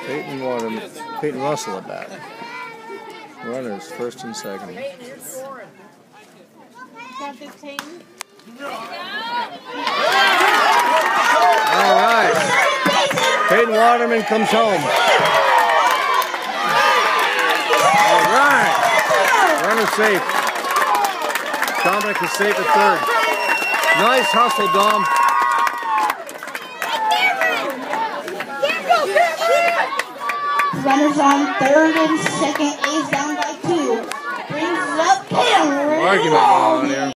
Peyton Russell at bat. Runners first and second. All right. Peyton Waterman comes home. All right. Runner safe. Dominic is safe at third. Nice hustle, Dom. Runners on third and second. A's down by 2. Brings it up. Argument on here.